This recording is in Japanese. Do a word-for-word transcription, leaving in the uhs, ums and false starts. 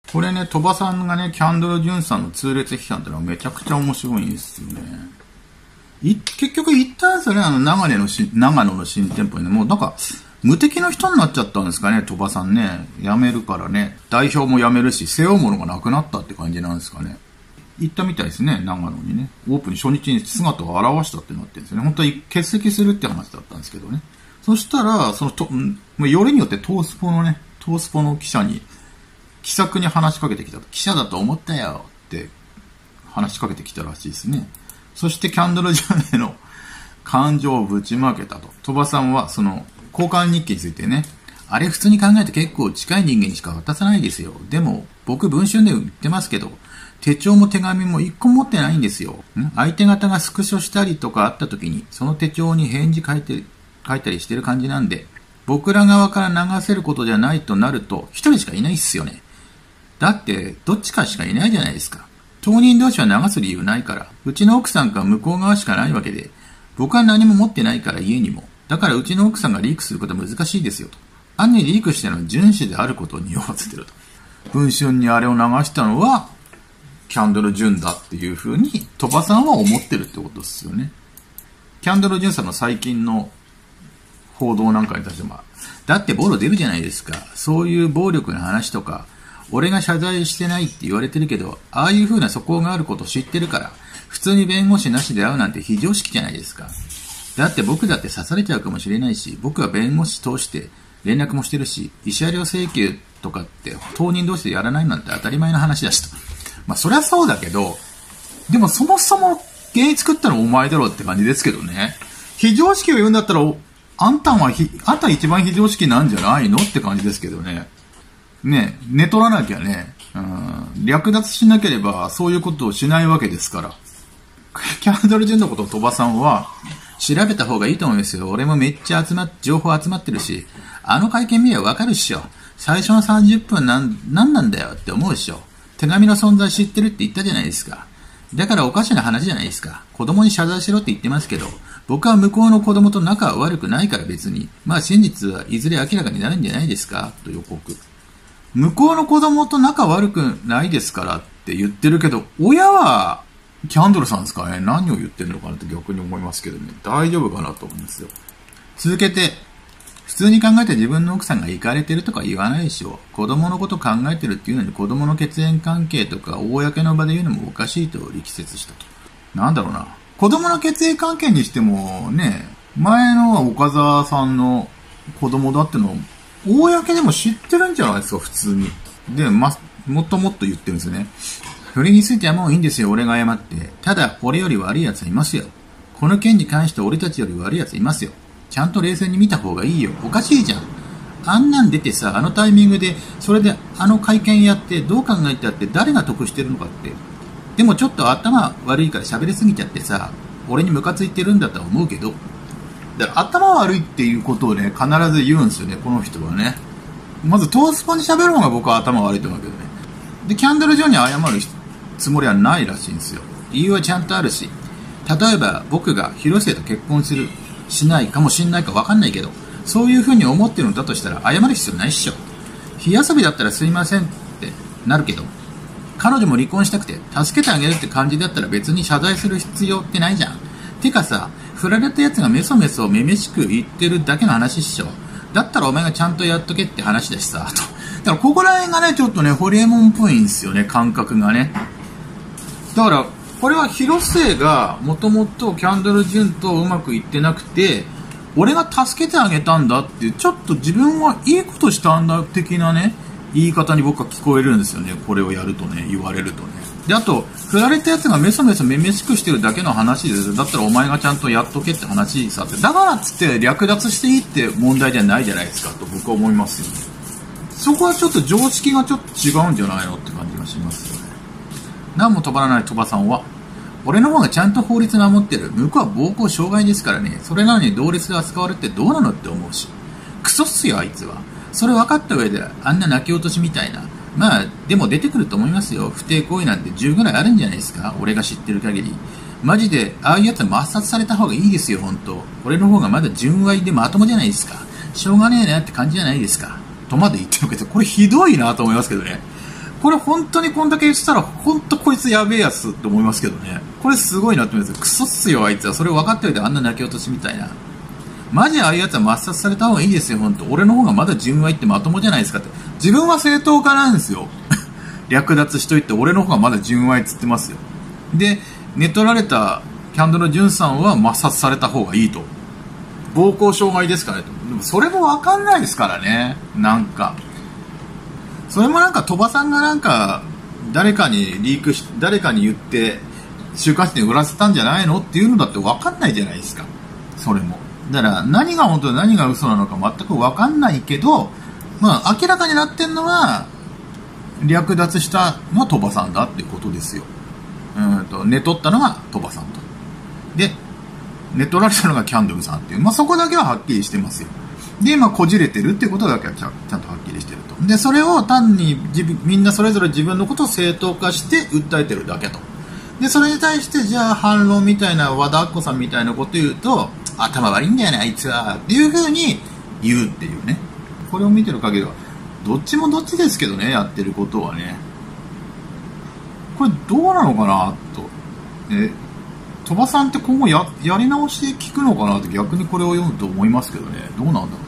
これね、鳥羽さんがね、キャンドル・ジュンさんの痛烈批判ってのはめちゃくちゃ面白いんですよね。い結局言ったんですよね、あの長野のし、長野の新店舗にね、もうなんか、無敵の人になっちゃったんですかね、鳥羽さんね。辞めるからね、代表も辞めるし、背負うものがなくなったって感じなんですかね。行ったみたいですね、長野にね。オープン初日に姿を現したってなってるんですよね。本当は欠席するって話だったんですけどね。そしたら、そのと、よりによってトースポのね、トースポの記者に、気さくに話しかけてきた。記者だと思ったよって話しかけてきたらしいですね。そしてキャンドル・ジュンへの感情をぶちまけたと。鳥羽さんはその交換日記についてね、あれ普通に考えて結構近い人間にしか渡さないですよ。でも僕文春で言ってますけど、手帳も手紙も一個持ってないんですよ。相手方がスクショしたりとかあった時に、その手帳に返事書いて、書いたりしてる感じなんで、僕ら側から流せることじゃないとなると、一人しかいないっすよね。だって、どっちかしかいないじゃないですか。当人同士は流す理由ないから、うちの奥さんか向こう側しかないわけで、僕は何も持ってないから家にも。だからうちの奥さんがリークすることは難しいですよと。暗にリークしてるのは純子であることを匂わせてると。文春にあれを流したのは、キャンドル・ジュンだっていう風に、鳥羽さんは思ってるってことですよね。キャンドル・ジュンさんの最近の報道なんかに対しても、だってボロ出るじゃないですか。そういう暴力の話とか、俺が謝罪してないって言われてるけど、ああいう風な素行があることを知ってるから、普通に弁護士なしで会うなんて非常識じゃないですか。だって僕だって刺されちゃうかもしれないし、僕は弁護士通して連絡もしてるし、慰謝料請求とかって当人同士でやらないなんて当たり前の話だしと。まあそりゃそうだけど、でもそもそも原因作ったのお前だろって感じですけどね。非常識を言うんだったら、あんたはひ、あんた一番非常識なんじゃないのって感じですけどね。ね、寝取らなきゃね、うん、略奪しなければそういうことをしないわけですから。キャンドル・ジュンのことを鳥羽さんは調べた方がいいと思いますよ。俺もめっちゃ集まっ、情報集まってるし、あの会見見ればわかるっしょ。最初のさんじゅっぷんなん、なんなんだよって思うっしょ。手紙の存在知ってるって言ったじゃないですか。だからおかしな話じゃないですか。子供に謝罪しろって言ってますけど、僕は向こうの子供と仲は悪くないから別に、まあ真実はいずれ明らかになるんじゃないですかと予告。向こうの子供と仲悪くないですからって言ってるけど、親はキャンドルさんですかね。何を言ってるのかなって逆に思いますけどね。大丈夫かなと思うんですよ。続けて、普通に考えて自分の奥さんが行かれてるとか言わないでしょ。子供のこと考えてるっていうのに子供の血縁関係とか公の場で言うのもおかしいと力説したと。なんだろうな。子供の血縁関係にしてもね、前のは岡沢さんの子供だってのを公でも知ってるんじゃないですか、普通に。で、ま、もっともっと言ってるんですよね。それについてはもういいんですよ、俺が謝って。ただ、俺より悪い奴はいますよ。この件に関して俺たちより悪い奴いますよ。ちゃんと冷静に見た方がいいよ。おかしいじゃん。あんなん出てさ、あのタイミングで、それであの会見やって、どう考えたって誰が得してるのかって。でもちょっと頭悪いから喋りすぎちゃってさ、俺にムカついてるんだとは思うけど、だから頭悪いっていうことをね、必ず言うんですよね、この人はね。まずトースポに喋る方が僕は頭悪いと思うけどね。で、キャンドル・ジョンに謝るつもりはないらしいんですよ。理由はちゃんとあるし、例えば僕が広末と結婚する、しないかもしんないか分かんないけど、そういう風に思ってるんだとしたら謝る必要ないっしょ。火遊びだったらすいませんってなるけど、彼女も離婚したくて助けてあげるって感じだったら別に謝罪する必要ってないじゃん。てかさ、振られたやつがメソメソめめしく言ってるだけの話っしょ。だったらお前がちゃんとやっとけって話だしさ、と。だからここら辺がね、ちょっとね、ホリエモンっぽいんですよね、感覚がね。だから、これは広末がもともとキャンドル・ジュンとうまくいってなくて、俺が助けてあげたんだっていう、ちょっと自分はいいことしたんだ的なね、言い方に僕は聞こえるんですよね。これをやるとね、言われるとね。で、あと、振られたやつがメソメソめめしくしてるだけの話です。だったらお前がちゃんとやっとけって話さって。だからっつって略奪していいって問題じゃないじゃないですかと僕は思いますよね。そこはちょっと常識がちょっと違うんじゃないのって感じがしますよね。何も止まらない鳥羽さんは、俺の方がちゃんと法律守ってる。向こうは暴行傷害ですからね。それなのに同列で扱われてどうなのって思うし。クソっすよあいつは。それ分かった上であんな泣き落としみたいな。まあでも出てくると思いますよ。不貞行為なんてじゅうぐらいあるんじゃないですか。俺が知ってる限り。マジでああいうやつは抹殺された方がいいですよ本当。俺の方がまだ純愛でまともじゃないですか。しょうがねえなって感じじゃないですか。とまで言ってるけど、これひどいなと思いますけどね。 これ本当にこんだけ言ってたら、本当こいつやべえやつって思いますけどね。これすごいなって思います。クソっすよ、あいつは。それ分かっておいてあんな泣き落としみたいな。マジああいうやつは抹殺された方がいいですよ、本当。俺の方がまだ純愛ってまともじゃないですかって。自分は正当化なんですよ。略奪しといて、俺の方がまだ純愛っつってますよ。で、寝取られたキャンドル・ジュンさんは抹殺された方がいいと。暴行傷害ですからねと。でもそれも分かんないですからね。なんか。それもなんか鳥羽さんがなんか誰かにリークし誰かに言って週刊誌で売らせたんじゃないのっていうのだって分かんないじゃないですか。それもだから何が本当で何が嘘なのか全く分かんないけど、まあ明らかになってんのは略奪したのは鳥羽さんだっていうことですよ。うんと寝取ったのが鳥羽さんとで寝取られたのがキャンドルさんっていう、まあそこだけははっきりしてますよ。で、まあ、こじれてるっていうことだけはちゃんちゃんとはっきりしてると。で、それを単に自分みんなそれぞれ自分のことを正当化して訴えてるだけと。で、それに対して、じゃあ反論みたいな和田アッコさんみたいなこと言うと、頭悪いんだよね、あいつは。っていう風に言うっていうね。これを見てる限りは、どっちもどっちですけどね、やってることはね。これどうなのかな、と。え、鳥羽さんって今後や、やり直して聞くのかなって逆にこれを読むと思いますけどね。どうなんだろう。